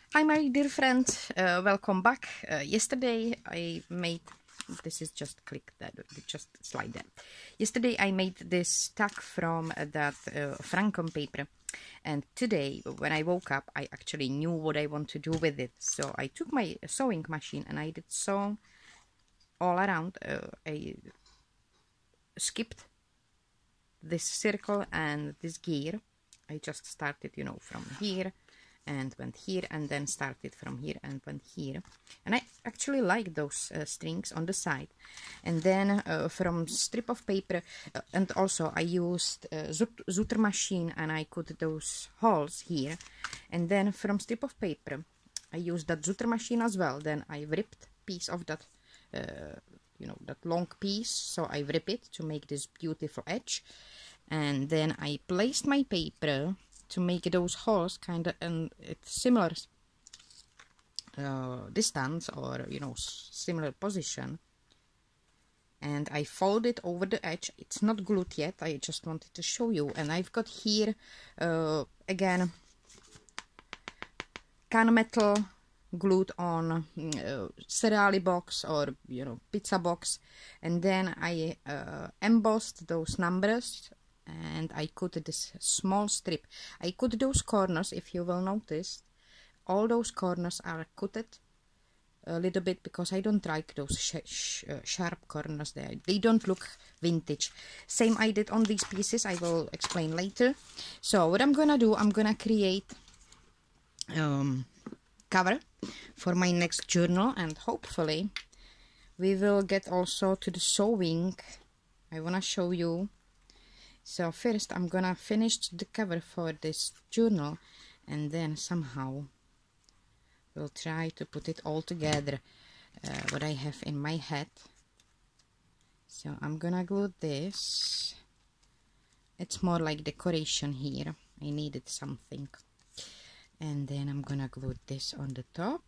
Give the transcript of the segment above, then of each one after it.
Hi my dear friends, welcome back. Yesterday I made, this is just click that, just slide that. Yesterday I made this tag from that Francom paper, and today when I woke up I actually knew what I want to do with it. So I took my sewing machine and I did sew all around. I skipped this circle and this gear. I just started, from here and went here, and then started from here and went here. And I actually like those strings on the side. And then from strip of paper, and also I used Zutter machine, and I cut those holes here. And then from strip of paper, I used that Zutter machine as well. Then I ripped piece of that, that long piece. So I rip it to make this beautiful edge. And then I placed my paper to make those holes kind of in similar distance, or similar position, and I fold it over the edge. It's not glued yet, I just wanted to show you. And I've got here again can metal glued on cereal box or pizza box, and then I embossed those numbers. And I cut this small strip. I cut those corners, if you will notice. All those corners are cut a little bit because I don't like those sharp corners there. They don't look vintage. Same I did on these pieces. I will explain later. So what I'm gonna do, I'm gonna create cover for my next journal, and hopefully we will get also to the sewing. I wanna show you. So first I'm gonna finish the cover for this journal, and then somehow we'll try to put it all together, what I have in my head. So I'm gonna glue this. It's more like decoration here. I needed something. And then I'm gonna glue this on the top.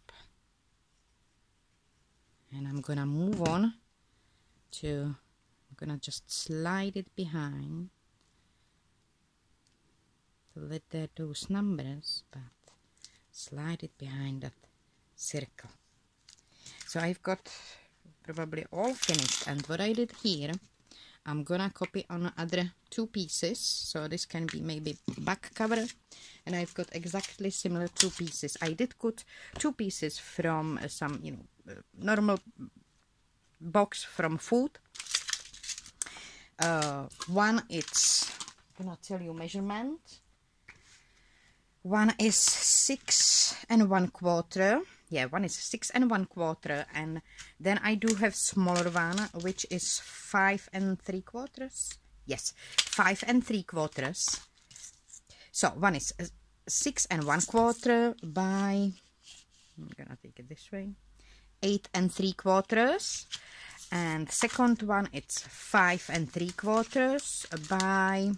And I'm gonna move on to, I'm gonna just slide it behind. Let there those numbers, but slide it behind that circle. So I've got probably all finished, and what I did here, I'm gonna copy on other two pieces. So this can be maybe back cover, and I've got exactly similar two pieces. I did cut two pieces from some normal box from food. One, it's, I'm gonna tell you measurement. One is 6 1/4. Yeah, one is 6 1/4, and then I do have smaller one, which is 5 3/4. Yes, 5 3/4. So one is 6 1/4 by, I'm gonna take it this way, 8 3/4, and second one it's 5 3/4 by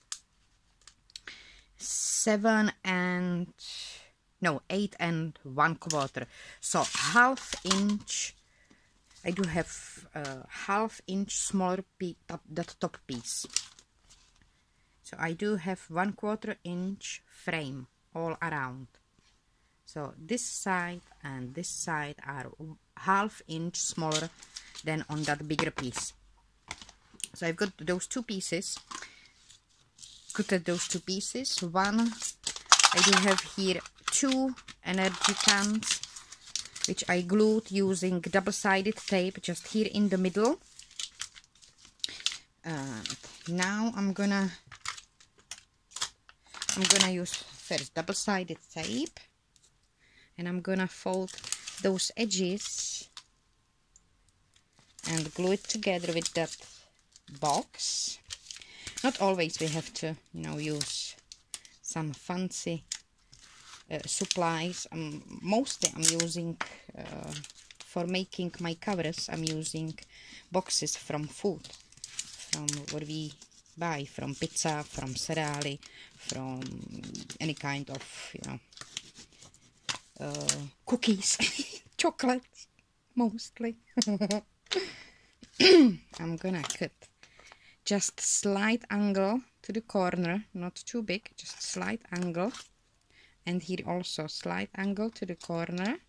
8 1/4. So half inch. I do have half inch smaller piece, that top piece. So I do have 1/4 inch frame all around. So this side and this side are half inch smaller than on that bigger piece. So I've got those two pieces. Cut those two pieces. One, I do have here two energy cans, which I glued using double-sided tape just here in the middle. Now I'm gonna use first double-sided tape, and I'm gonna fold those edges and glue it together with that box. Not always we have to, use some fancy supplies. Mostly I'm using, for making my covers, I'm using boxes from food, from what we buy, from pizza, from cereal, from any kind of, cookies, chocolate, mostly. I'm gonna cut just slight angle to the corner, not too big, just slight angle, and here also slight angle to the corner,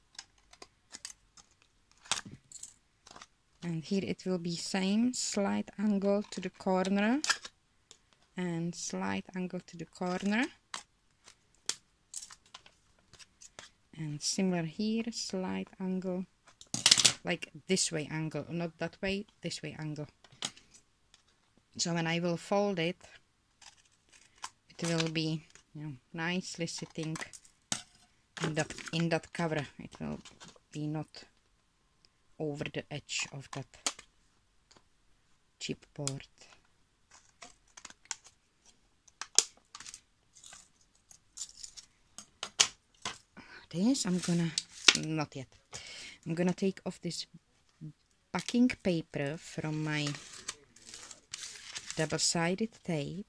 and here it will be same slight angle to the corner and slight angle to the corner, and similar here, slight angle, like this way angle, not that way, this way angle. So when I will fold it, it will be, you know, nicely sitting in that cover. It will be not over the edge of that chipboard. This I'm gonna, not yet, I'm gonna take off this backing paper from my double-sided tape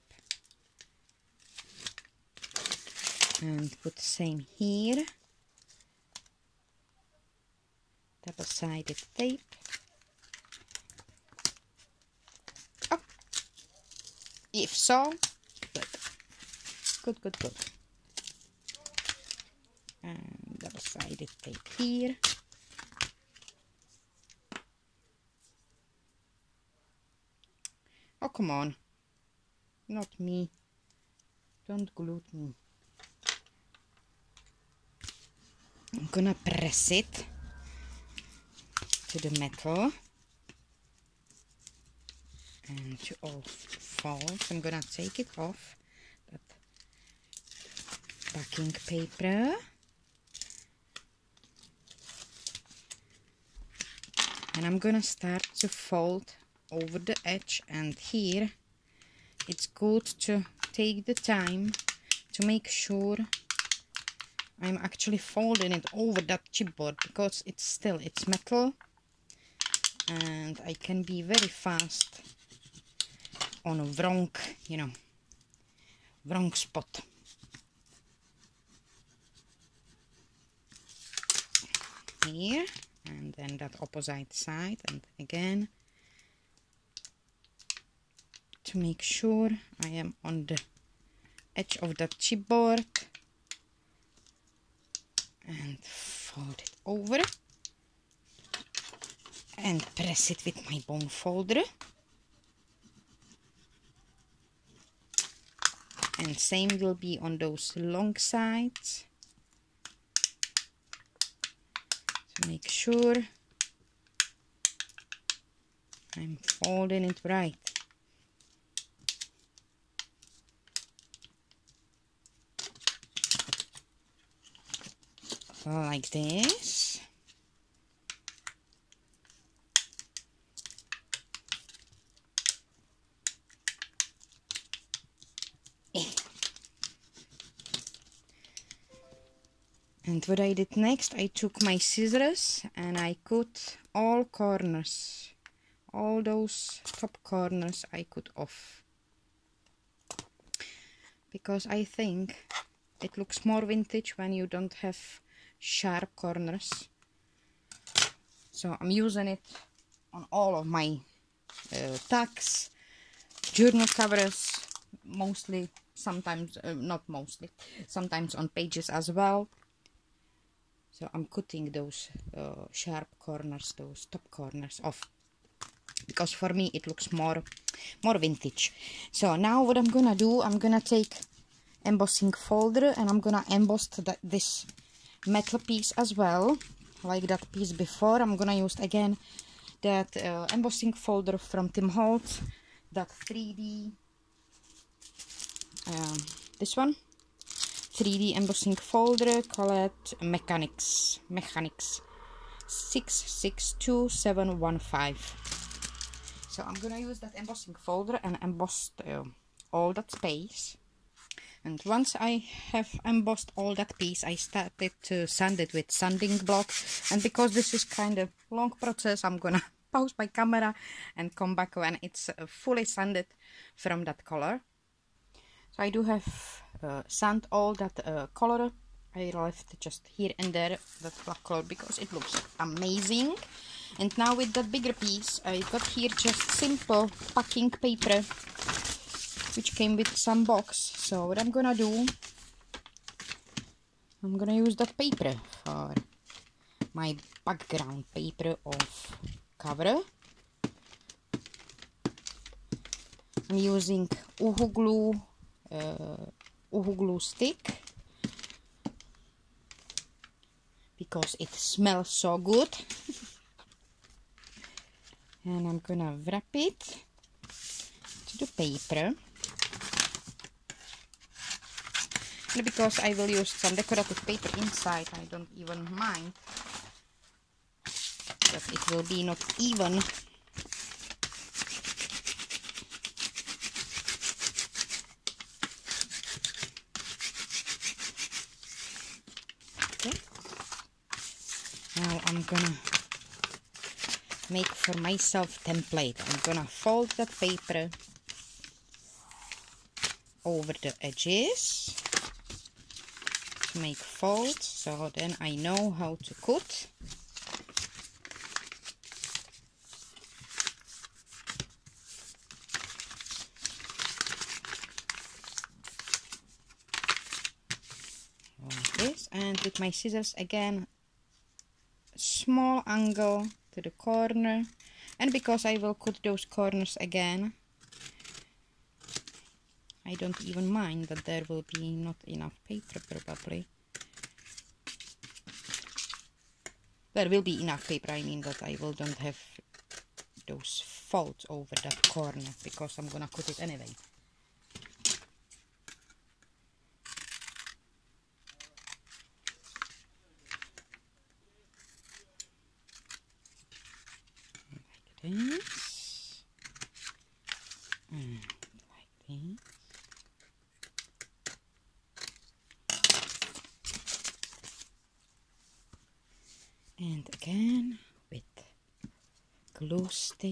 and put the same here, double-sided tape. Oh, if so, good, good. And double-sided tape here. Oh, come on, not me, don't glue me. I'm gonna press it to the metal and to all folds. I'm gonna take it off, that backing paper, and I'm gonna start to fold over the edge, and here it's good to take the time to make sure I'm actually folding it over that chipboard, because it's metal and I can be very fast on a wrong, you know, wrong spot. Here, and then that opposite side, and again to make sure I am on the edge of that chipboard, and fold it over and press it with my bone folder, and same will be on those long sides to make sure I'm folding it right. Like this. And what I did next, I took my scissors and I cut all corners, all those top corners I cut off, because I think it looks more vintage when you don't have sharp corners. So I'm using it on all of my tags, journal covers, mostly, sometimes, not mostly, sometimes on pages as well. So I'm cutting those sharp corners, those top corners off, because for me it looks more vintage. So now what I'm gonna do, I'm gonna take embossing folder and I'm gonna emboss this metal piece as well, like that piece before. I'm gonna use again that embossing folder from Tim Holtz, that 3D, this one, 3D embossing folder called Mechanics 662715. So I'm gonna use that embossing folder and emboss all that space. And once I have embossed all that piece, I started to sand it with sanding block. And because this is kind of long process, I'm gonna pause my camera and come back when it's fully sanded from that color. So I do have sand all that color. I left just here and there that black color because it looks amazing. And now with that bigger piece, I got here just simple packing paper, which came with some box. So what I'm gonna do, I'm gonna use that paper for my background paper of cover. I'm using Uhu glue stick because it smells so good. And I'm gonna wrap it to the paper. And because I will use some decorative paper inside, I don't even mind that it will be not even. Okay. Now I'm gonna make for myself template. I'm gonna fold that paper over the edges to make folds, so then I know how to cut. Like this, and with my scissors again, small angle to the corner, and because I will cut those corners again, I don't even mind that there will be not enough paper probably. There will be enough paper, I mean that I will don't have those folds over that corner because I'm gonna cut it anyway. Like this. And like this. And again with glue stick,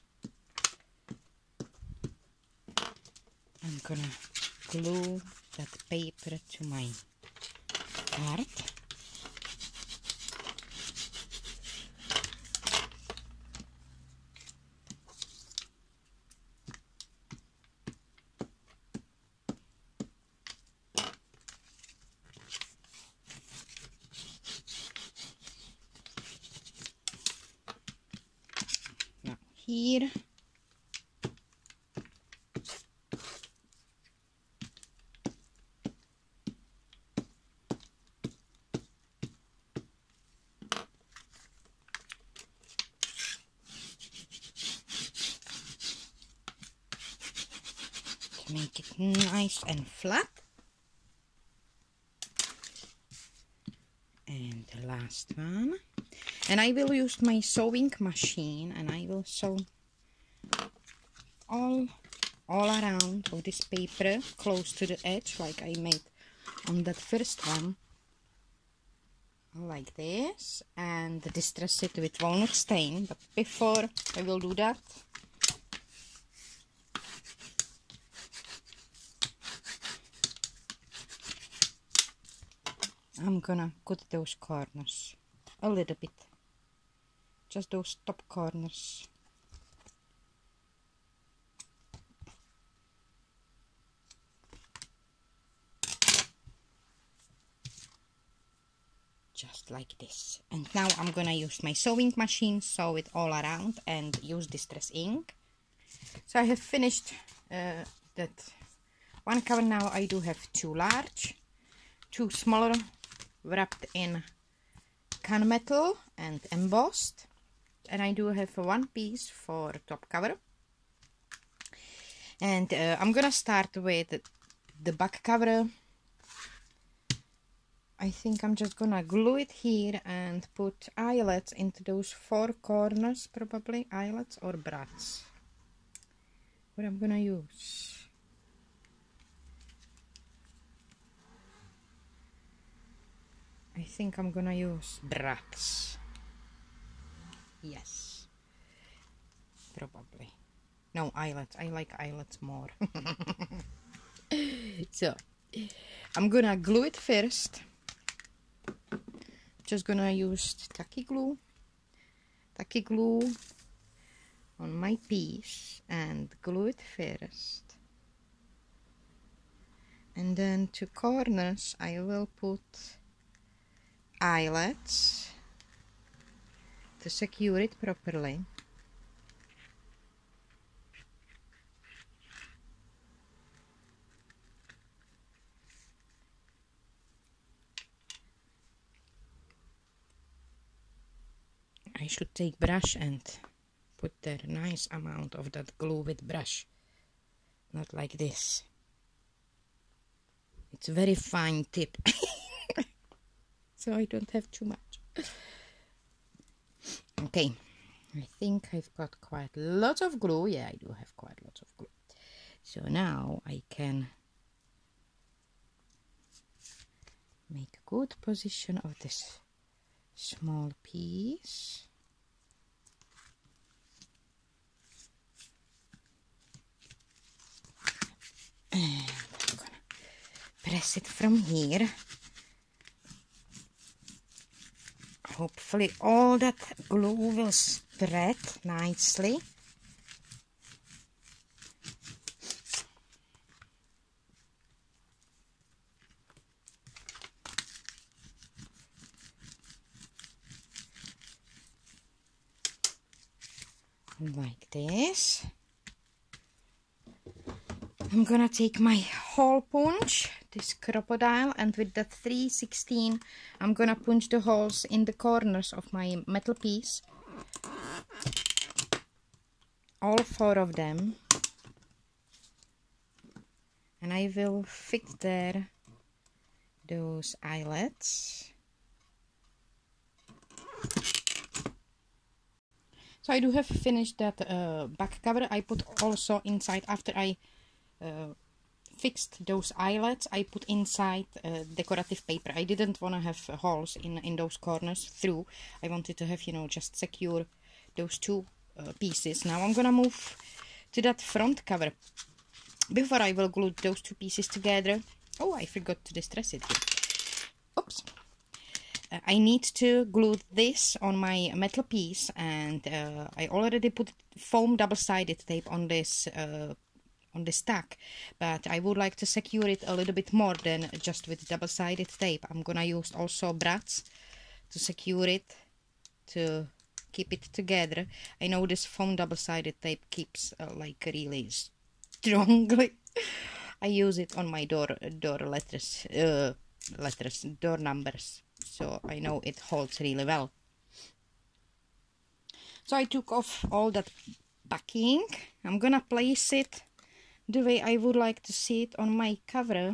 I'm gonna glue that paper to my card. Now here to make it nice and flat. And the last one. And I will use my sewing machine and I will sew all around of this paper close to the edge like I made on that first one. Like this, and distress it with walnut stain. But before I will do that, I'm gonna cut those corners a little bit, just those top corners. Just like this. And now I'm gonna use my sewing machine, sew it all around and use distress ink. So I have finished that one cover. Now I do have two large, two smaller, wrapped in can metal and embossed, and I do have one piece for top cover. And I'm gonna start with the back cover. I think I'm just gonna glue it here and put eyelets into those four corners, probably eyelets or brads. What I'm gonna use. I think I'm gonna use brads. Yes, probably. No, eyelets. I like eyelets more. So, I'm gonna glue it first. Just gonna use tacky glue on my piece and glue it first, and then to corners I will put eyelets to secure it properly. I should take brush and put there a nice amount of that glue with brush, not like this. It's a very fine tip, so I don't have too much. Okay, I think I've got quite lots of glue. Yeah, I do have quite lots of glue. So now I can make a good position of this small piece. And I'm gonna press it from here. Hopefully all that glue will spread nicely. Like this. I'm gonna take my hole punch, this crocodile, and with that 3/16 I'm gonna punch the holes in the corners of my metal piece, all 4 of them, and I will fit there those eyelets. So I do have finished that back cover. I put also inside, after I fixed those eyelets, I put inside decorative paper. I didn't want to have holes in those corners through. I wanted to have, you know, just secure those 2 pieces. Now I'm gonna move to that front cover. Before I will glue those 2 pieces together. Oh, I forgot to distress it here. Oops. I need to glue this on my metal piece, and I already put foam double-sided tape on this tack, but I would like to secure it a little bit more than just with double-sided tape. I'm gonna use also brads to secure it, to keep it together. I know this foam double-sided tape keeps like really strongly. I use it on my door numbers, so I know it holds really well. So I took off all that backing. I'm gonna place it the way I would like to see it on my cover,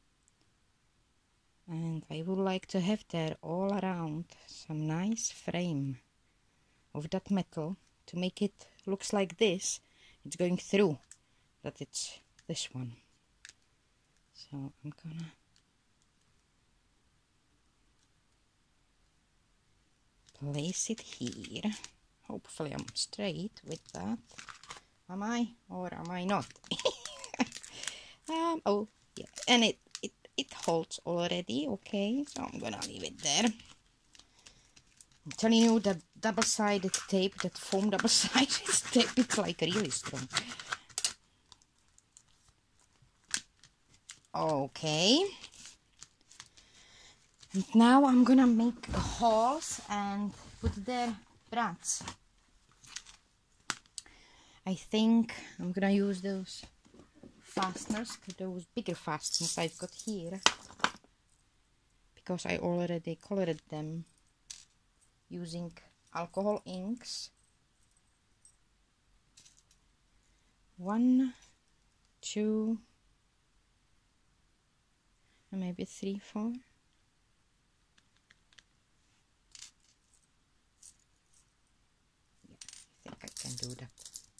and I would like to have there all around some nice frame of that metal to make it looks like this. It's going through, that it's this one. So I'm gonna place it here. Hopefully I'm straight with that. Am I, or am I not? Oh yeah, and it holds already. Okay, so I'm gonna leave it there. I'm telling you, that double-sided tape, that foam double-sided tape, it's like really strong. Okay, and now I'm gonna make holes and put their brads. I think I'm gonna use those fasteners, those bigger fasteners I've got here, because I already colored them using alcohol inks. 1, 2, and maybe 3, 4. Yeah, I think I can do that.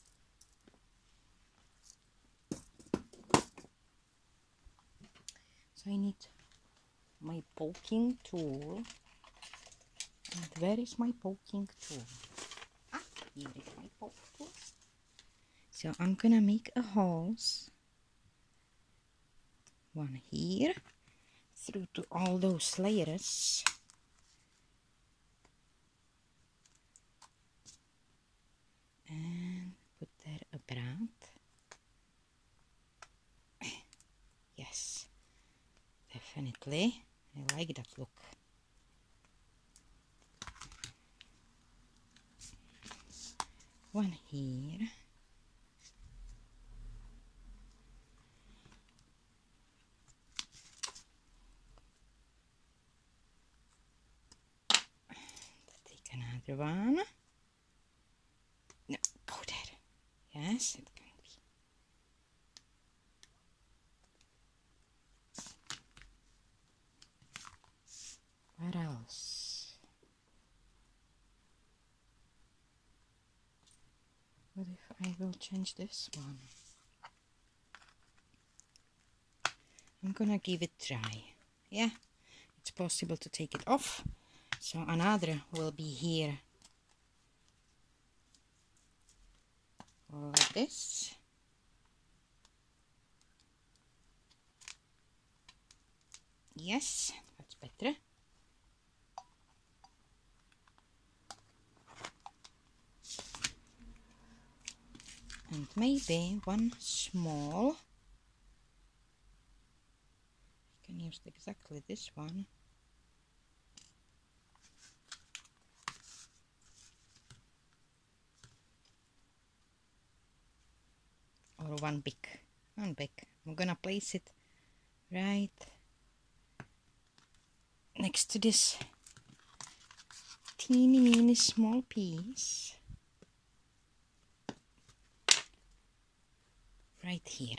So I need my poking tool. And where is my poking tool? Ah, here is my poking tool. So I'm gonna make a holes. One here, through to all those layers. And put there a brand. Yes, definitely. I like that look. one here. Take another one. No, go there. Yes, it can be. Where else? What if I will change this one? I'm gonna give it try. Yeah, it's possible to take it off. So another will be here. Like this. Yes, that's better. And maybe one small. I can use exactly this one. Or one big. I'm gonna place it right next to this teeny small piece. Right here.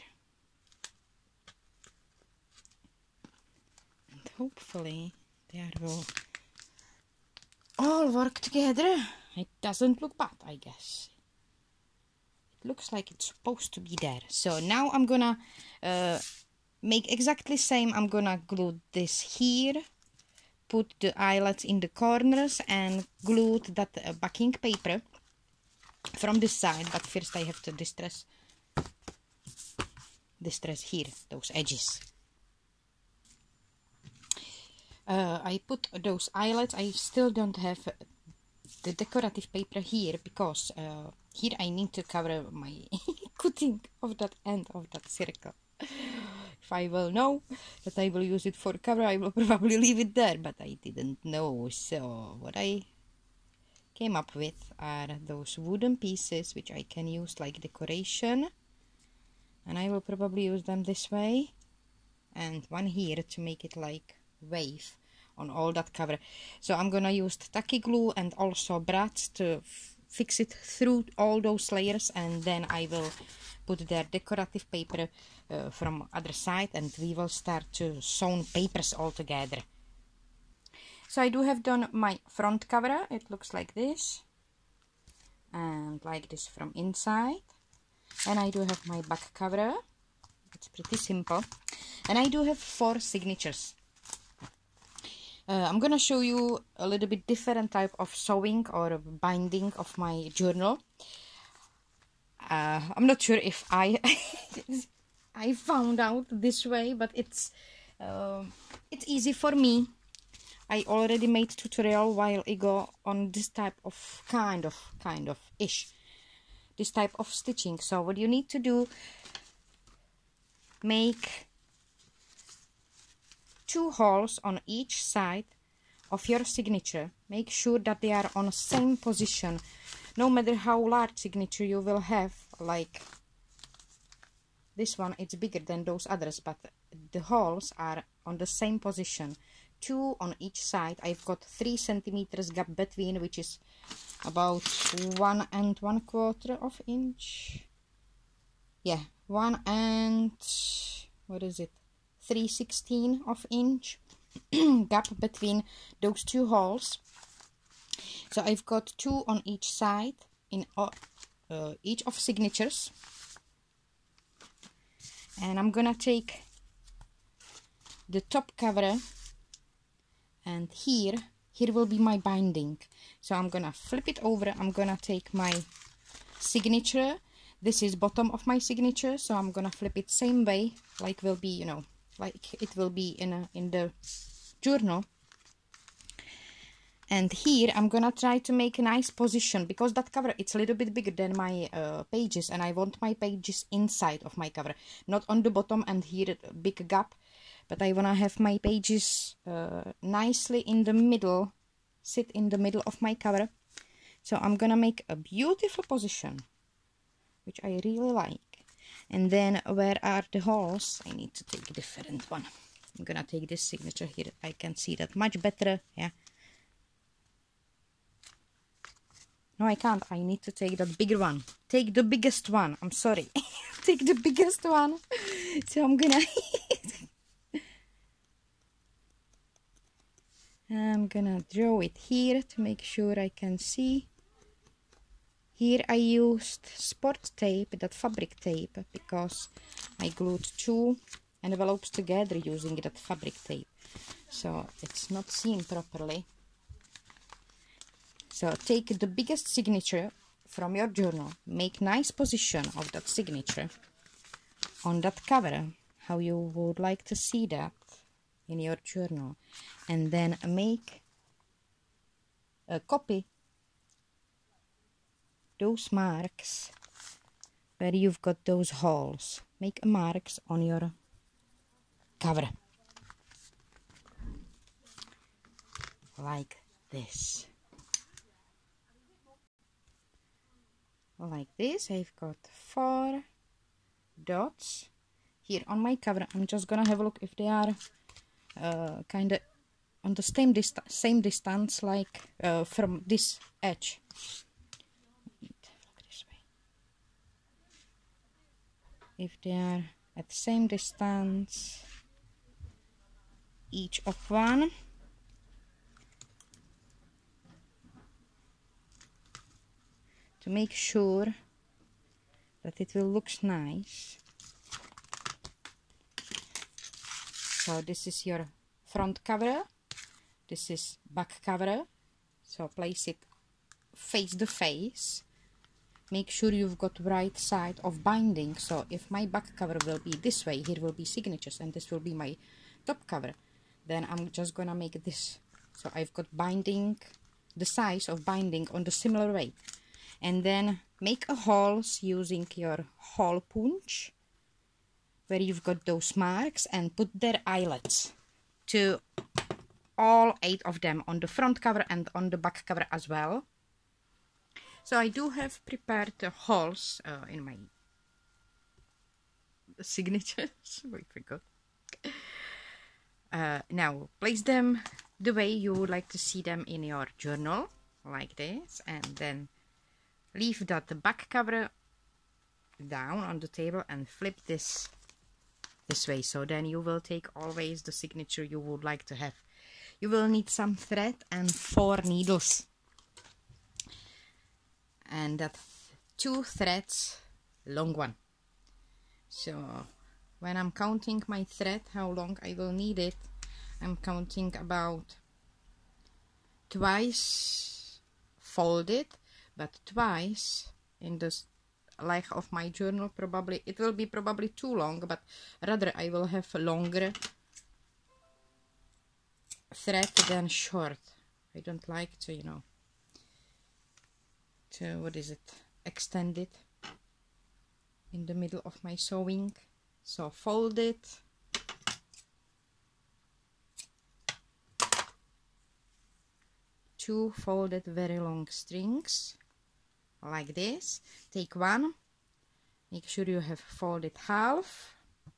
And hopefully they will all work together. It doesn't look bad, I guess. It looks like it's supposed to be there. So now I'm gonna make exactly same. I'm gonna glue this here, put the eyelets in the corners and glue that backing paper from this side. But first I have to distress here, those edges. I put those eyelets. I still don't have the decorative paper here because here I need to cover my cutting of that end of that circle. If I will know that I will use it for cover, I will probably leave it there, but I didn't know. So what I came up with are those wooden pieces which I can use like decoration, and I will probably use them this way, and one here to make it like wave on all that cover. So I'm gonna use tacky glue and also brads to fix it through all those layers, and then I will put their decorative paper from other side, and we will start to sew papers all together. So I do have done my front cover. It looks like this and like this from inside, and I do have my back cover. It's pretty simple, and I do have 4 signatures. I'm gonna show you a little bit different type of sewing or binding of my journal. I'm not sure if I I found out this way, but it's easy for me. I already made tutorial while ago on this type of kind of ish, this type of stitching. So what you need to do, make 2 holes on each side of your signature. Make sure that they are on the same position, no matter how large signature you will have. Like this one, it's bigger than those others, but the holes are on the same position, 2 on each side. I've got 3 centimeters gap between, which is about 1 1/4 of inch. Yeah, 1 and what is it, 3/16 of inch gap between those 2 holes. So I've got 2 on each side in each of signatures, and I'm gonna take the top cover, and here will be my binding. So I'm gonna flip it over. I'm gonna take my signature. This is bottom of my signature, so I'm gonna flip it same way, like will be, you know, like it will be in the journal. And here I'm gonna try to make a nice position, because that cover, it's a little bit bigger than my pages, and I want my pages inside of my cover, not on the bottom and here a big gap, but I wanna have my pages nicely in the middle, sit in the middle of my cover. So I'm gonna make a beautiful position, which I really like. And then where are the holes? I need to take a different one. I'm gonna take this signature here. I can see that much better. Yeah. No, I can't. I need to take that bigger one. Take the biggest one. I'm sorry. Take the biggest one. So I'm gonna I'm gonna draw it here to make sure I can see. Here I used sport tape, that fabric tape, because I glued 2 envelopes together using that fabric tape. So it's not seen properly. So take the biggest signature from your journal, make nice position of that signature on that cover, how you would like to see that in your journal, and then make a copy those marks where you've got those holes. Make marks on your cover like this. Like this. I've got 4 dots here on my cover. I'm just gonna have a look if they are kind of on the same distance like from this edge. If they are at the same distance each of one. To make sure that it will look nice. So this is your front cover, this is back cover, so place it face to face. Make sure you've got right side of binding, so if my back cover will be this way, here will be signatures and this will be my top cover, then I'm just gonna make this, so I've got binding, the size of binding on the similar way. And then make a holes using your hole punch where you've got those marks and put their eyelets to all 8 of them on the front cover and on the back cover as well. So I do have prepared the holes in my signatures. Wait, I forgot. Now place them the way you would like to see them in your journal, like this, and then leave that the back cover down on the table and flip this way, so then you will take always the signature you would like to have. You will need some thread and 4 needles, and that 2 threads long one. So when I'm counting my thread, how long I will need it, I'm counting about twice folded, but twice in this length of my journal. Probably it will be probably too long, but rather I will have a longer thread than short. I don't like to, you know, to what is it, extend it in the middle of my sewing. So fold it, two folded very long strings like this. Take one, make sure you have folded half,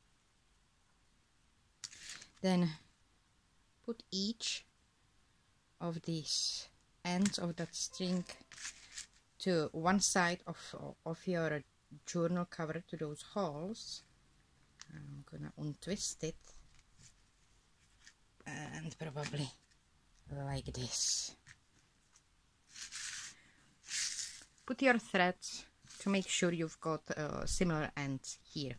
then put each of these ends of that string to one side of your journal cover, to those holes. I'm gonna untwist it and probably like this. Put your threads to make sure you've got similar ends here,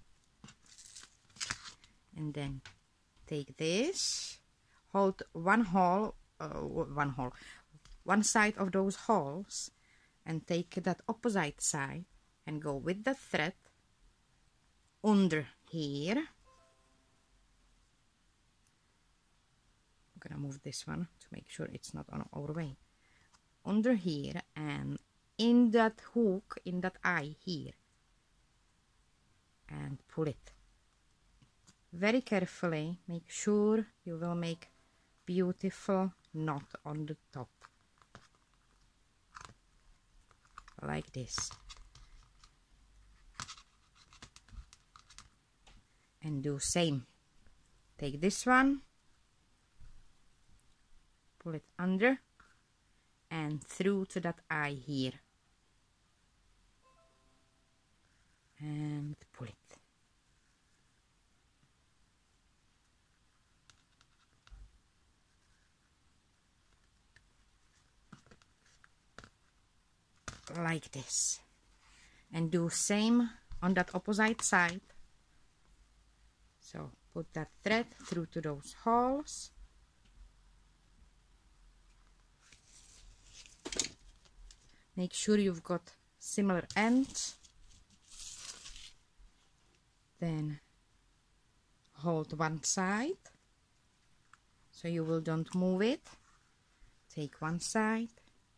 and then take this, hold one side of those holes, and take that opposite side and go with the thread under here. I'm gonna move this one to make sure it's not on our way. Under here, and in that hook, in that eye here, and pull it very carefully. Make sure you will make beautiful knot on the top. like this. And do same. Take this one, pull it under and through to that eye here. And pull it. Like this. And do same on that opposite side. So put that thread through to those holes. Make sure you've got similar ends. Then hold one side so you will don't move it. Take one side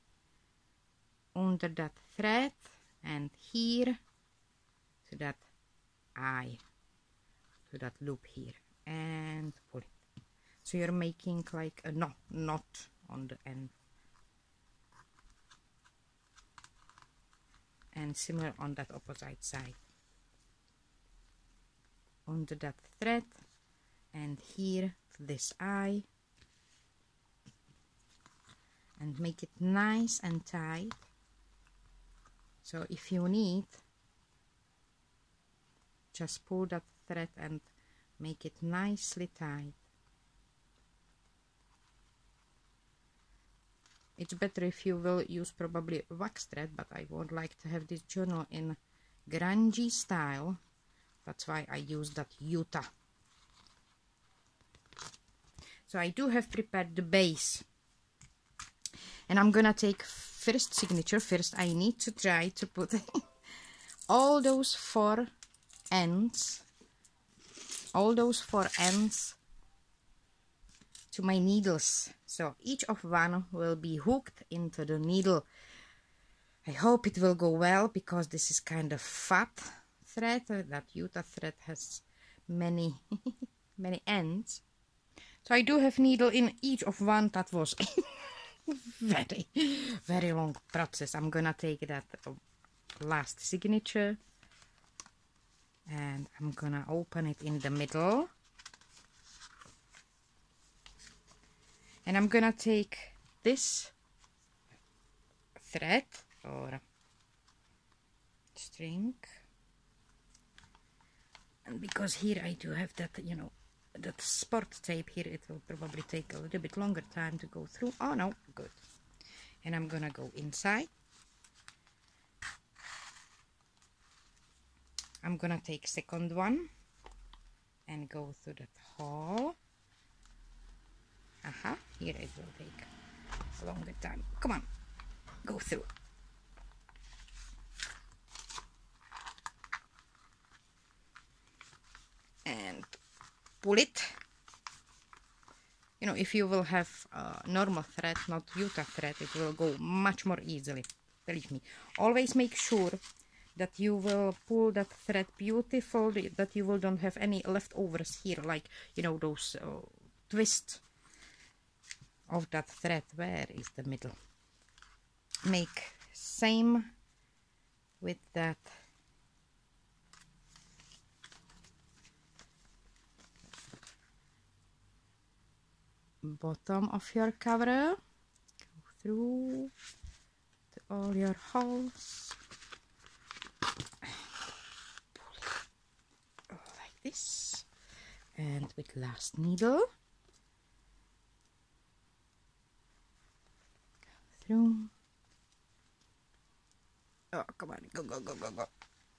under that thread and here to that eye, to that loop here, and pull it. So you're making like a knot on the end. And similar on that opposite side. Under that thread and here to this eye, and make it nice and tight. So if you need, just pull that thread and make it nicely tight. It's better if you will use probably wax thread, but I would like to have this journal in grungy style. That's why I use that Utah. So I do have prepared the base. And I'm gonna take first signature. First I need to try to put all those four ends to my needles. So each of one will be hooked into the needle. I hope it will go well because this is kind of fat thread. That Utah thread has many many ends. So I do have needle in each of one. That was very long process. I'm gonna take that last signature and I'm gonna open it in the middle, and I'm gonna take this thread or string, and because here I do have that, you know, that sport tape here, it will probably take a little bit longer time to go through. Oh no, good. And I'm gonna go inside. I'm gonna take second one and go through that hole. Here it will take a longer time. Come on, go through. And pull it. You know, if you will have normal thread, not Utah thread, it will go much more easily. Believe me. Always make sure that you will pull that thread beautiful, that you will don't have any leftovers here, like, you know, those twists of that thread. Where is the middle? Make same with that bottom of your cover. Go through to all your holes. Pull it like this. And with last needle. Go through. Oh, come on. Go, go, go, go, go.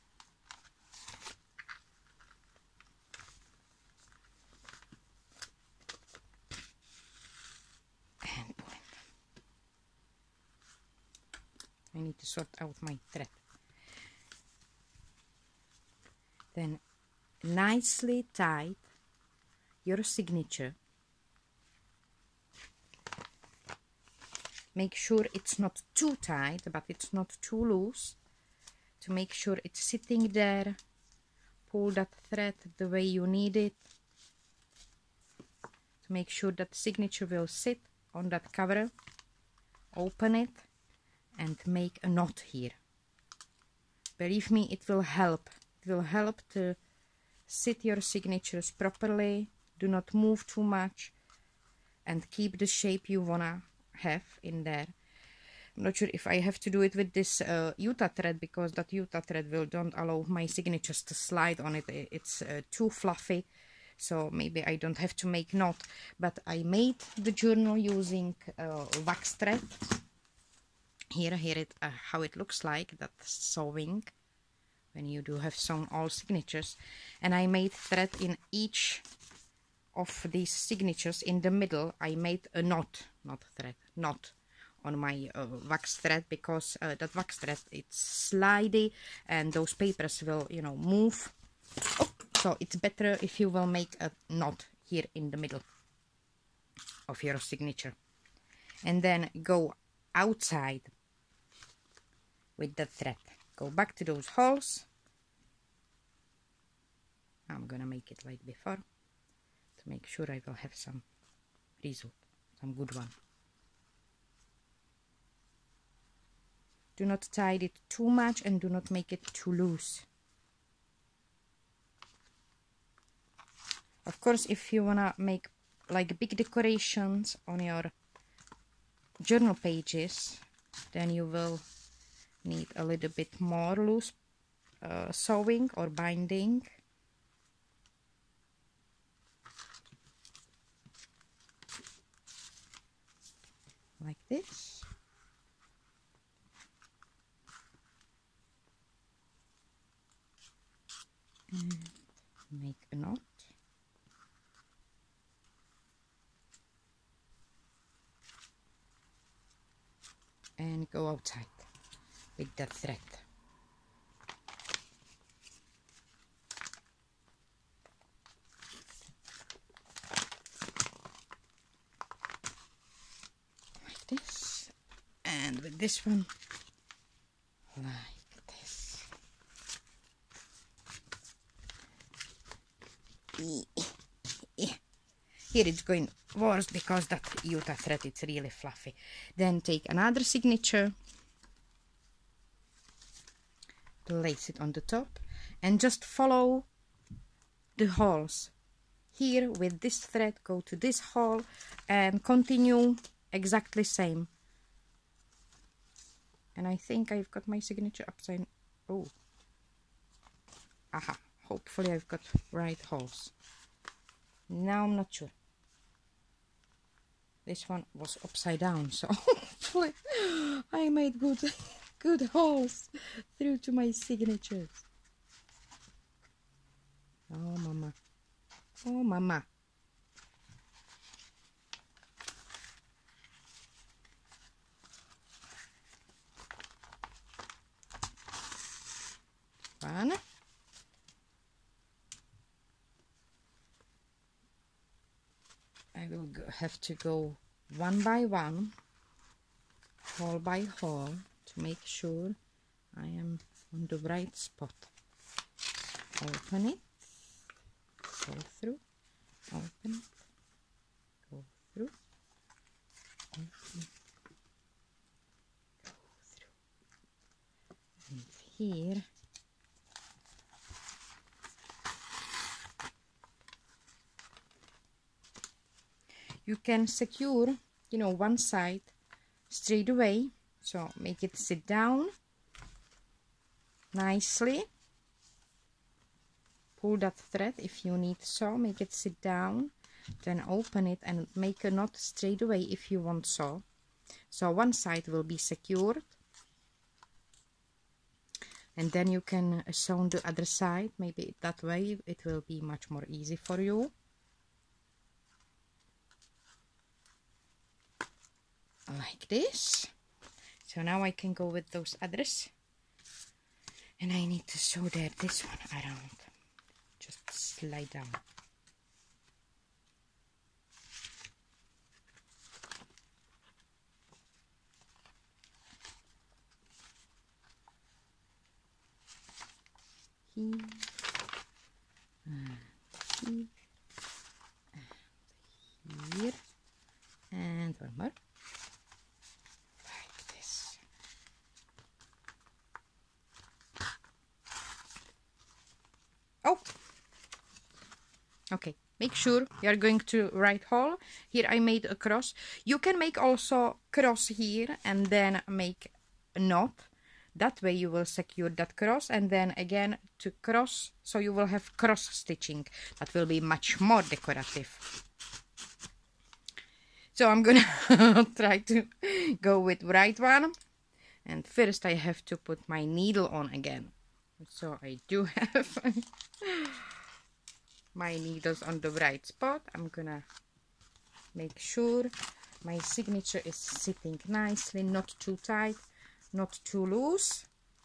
I need to sort out my thread. Then nicely tie your signature. Make sure it's not too tight, but it's not too loose. To make sure it's sitting there. Pull that thread the way you need it. To make sure that signature will sit on that cover. Open it. And make a knot here. Believe me, it will help. It will help to sit your signatures properly. Do not move too much and keep the shape you wanna have in there. I'm not sure if I have to do it with this Utah thread, because that Utah thread don't allow my signatures to slide on it. It's too fluffy, so maybe I don't have to make knot. But I made the journal using wax thread. Here it how it looks like, that sewing when you do have sewn all signatures. And I made thread in each of these signatures. In the middle I made a knot, not thread, knot on my wax thread, because that wax thread, it's slidey and those papers will, you know, move. Oh, so it's better if you will make a knot here in the middle of your signature, and then go outside with the thread. Go back to those holes. I'm gonna make it like before to make sure I will have some result, some good one. Do not tie it too much and do not make it too loose. Of course, if you wanna make like big decorations on your journal pages, then you will need a little bit more loose sewing or binding. Like this. And make a knot. And go outside with that thread. Like this. And with this one, like this. Here it's going worse because that Utah thread, it's really fluffy. Then take another signature, place it on the top, and just follow the holes. Here with this thread, go to this hole and continue exactly same. And I think I've got my signature upside. Oh, aha! Hopefully I've got right holes. Now I'm not sure. This one was upside down, so hopefully I made good holes through to my signatures. Oh mama, oh mama. One. I will have to go one by one, hole by hole, to make sure I am on the right spot. Open it, go through, open it, go through, open it, go through. And here you can secure, you know, one side straight away. So make it sit down nicely. Pull that thread if you need so. Make it sit down. Then open it and make a knot straight away if you want so. So one side will be secured. And then you can sew the other side. Maybe that way it will be much more easy for you. Like this. So now I can go with those others, and I need to sew this one around, just slide down. Here and here and here, and one more. Okay, make sure you're going to right hole. Here I made a cross. You can make also cross here and then make a knot. That way you will secure that cross and then again to cross, so you will have cross stitching. That will be much more decorative. So I'm gonna try to go with right one. And first I have to put my needle on again. So I do have my needles on the right spot. I'm gonna make sure my signature is sitting nicely, not too tight, not too loose.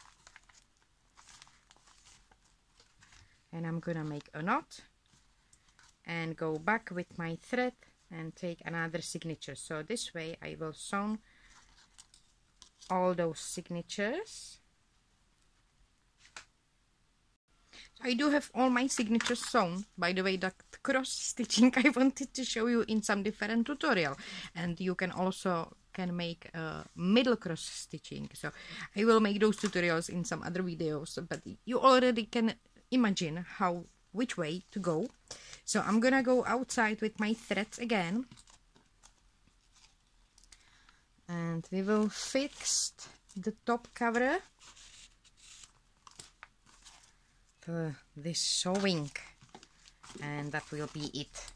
And I'm gonna make a knot and go back with my thread and take another signature. So this way I will sew all those signatures. I do have all my signatures sewn. By the way, that cross stitching I wanted to show you in some different tutorial, and you can also make middle cross stitching. So I will make those tutorials in some other videos, but you already can imagine which way to go. So I'm gonna go outside with my threads again, and we will fix the top cover for this sewing, and that will be it.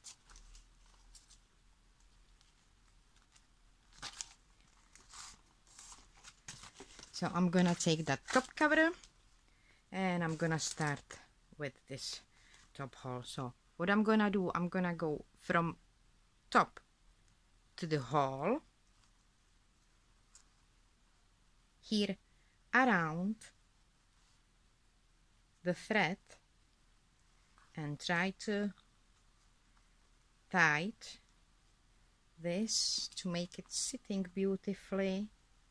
So I'm gonna take that top cover and I'm gonna start with this top hole. So what I'm gonna do, I'm gonna go from top to the hole here around the thread and try to tight this to make it sitting beautifully.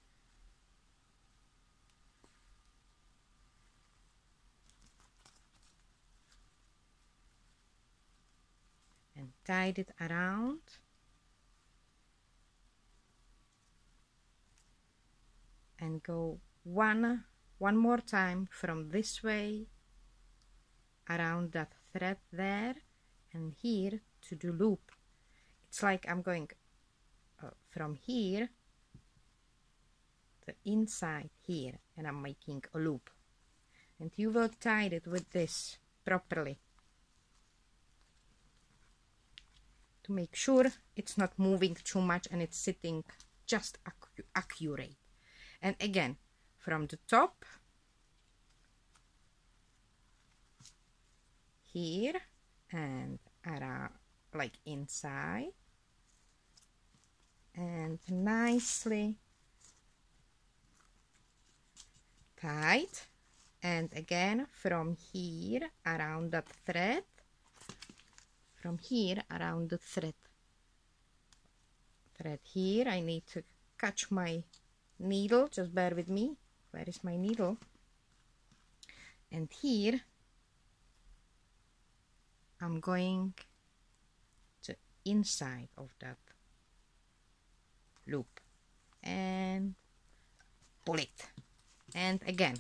And tied it around. And go one more time from this way around that thread there and here to the loop. It's like I'm going from here the inside here, and I'm making a loop, and you will tie it with this properly to make sure it's not moving too much and it's sitting just accurate. And again, from the top here and around, like inside, and nicely tight. And again, from here around that thread, from here around the thread here, I need to catch my needle, just bear with me. Where is my needle? And here I'm going to inside of that loop and pull it, and again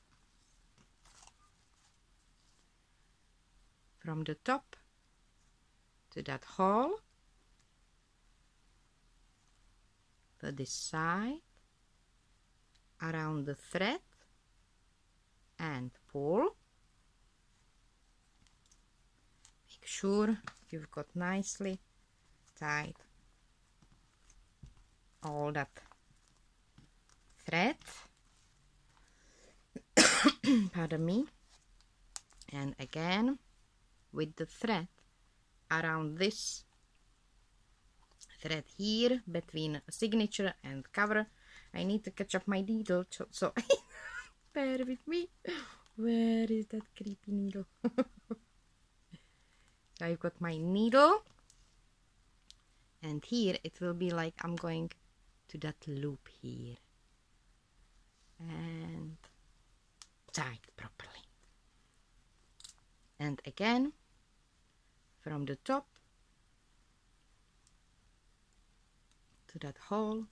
from the top to that hole to this side around the thread and pull. Make sure you've got nicely tied all that thread, pardon me, and again with the thread around this thread here between signature and cover. I need to catch up my needle, so bear with me. Where is that creepy needle? So I've got my needle, and here it will be like I'm going to that loop here and tie it properly. And again from the top to that hole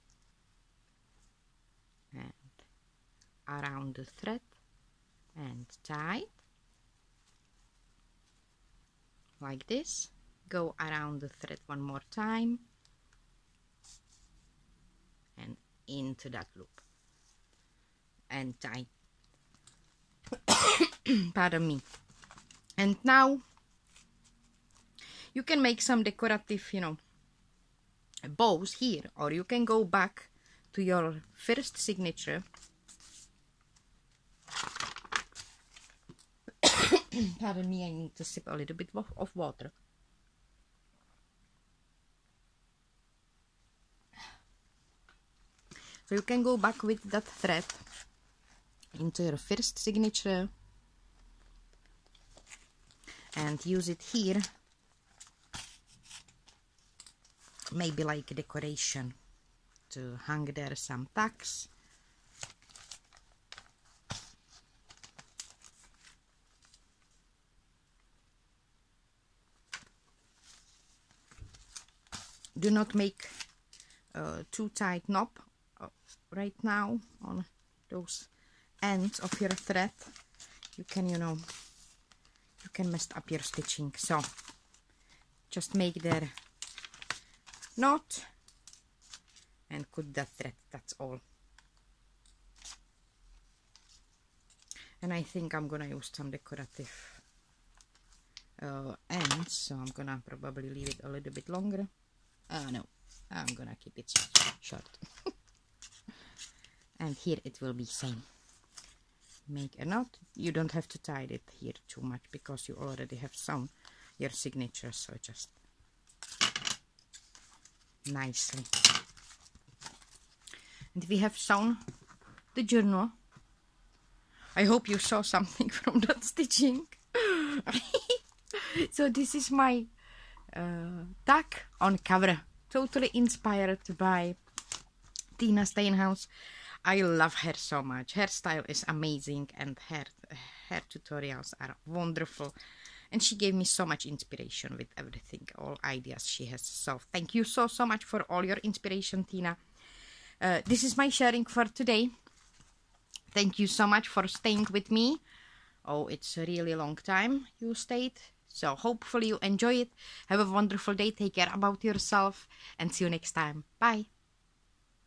and around the thread and tie like this, go around the thread one more time and into that loop and tie. Pardon me. And now you can make some decorative, you know, bows here, or you can go back to your first signature. Pardon me, I need to sip a little bit of water. So you can go back with that thread into your first signature and use it here, maybe like a decoration, to hang there some tags. Do not make too tight knob right now on those ends of your thread. You can, you know, you can mess up your stitching. So just make their knot and cut that thread, that's all. And I think I'm gonna use some decorative ends, so I'm gonna probably leave it a little bit longer. No, I'm gonna keep it short. And here it will be same. Make a knot. You don't have to tie it here too much because you already have sewn your signature, so just nicely. And we have sewn the journal. I hope you saw something from that stitching. So this is my tag on cover, totally inspired by Tina Steinhaus. I love her so much. Her style is amazing and her tutorials are wonderful. And she gave me so much inspiration with everything, all ideas she has. So thank you so much for all your inspiration, Tina. This is my sharing for today. Thank you so much for staying with me. Oh, it's a really long time you stayed. So hopefully you enjoy it. Have a wonderful day. Take care about yourself and see you next time. Bye.